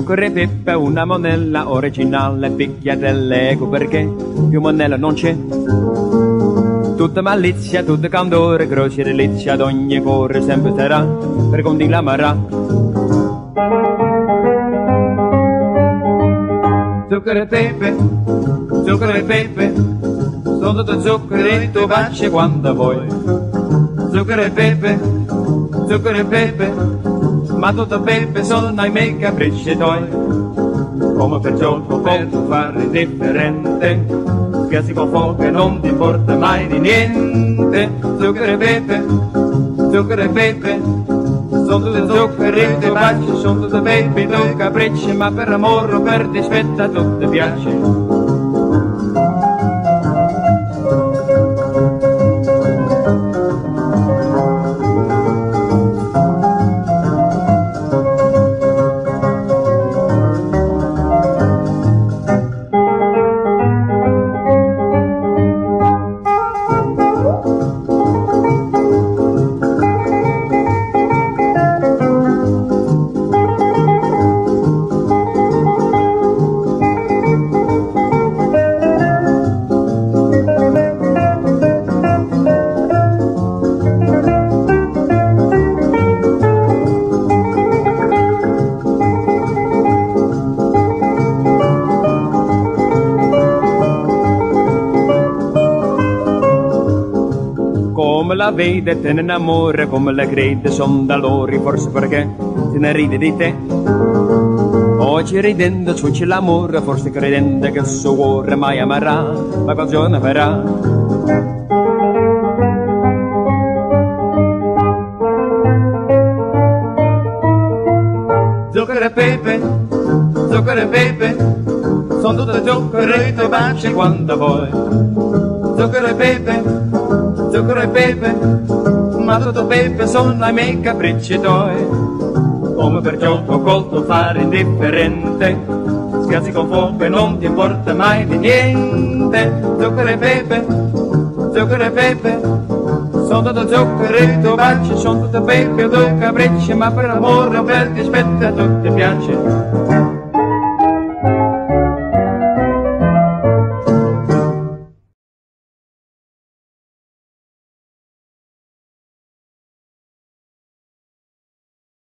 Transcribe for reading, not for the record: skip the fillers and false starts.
zucchero e pepe, una monella originale, picchiatelle, ecco perché più monella non c'è. Tutta malizia, tutta candore, grossi delizia, ad ogni cuore sempre sarà, per conti l'amarà. Zucchero e pepe, sono tutto zucchero e tu baci quando vuoi. Zucchero e pepe, ma tutto pepe sono i miei capricci tuoi. Come per gioco per fare differente, scherzi con fuoco e non ti importa mai di niente. Zucchero e pepe, sono tutte zuccheri e tu baci, sono tutte pepe, tu capricci, ma per amore o per dispetta tu ti piace. Come la vede te ne innamora, come la crede son d'allori, forse perché se ne ride di te. Oggi ridendo c'è l'amore, forse credendo che il suo cuore mai amerà, ma quel giorno verrà. Zucchero e pepe, sono tutte zucchero e tu baci quando vuoi. Zucchero e pepe, ma tutto pepe sono i miei capricci tuoi. Come per gioco colto fare indifferente, scherzi con fuoco e non ti importa mai di niente. Zucchero e pepe, sono tutto zucchero e tu baci, sono tutto pepe, tu capricci, ma per amore o per dispetta tu ti piace.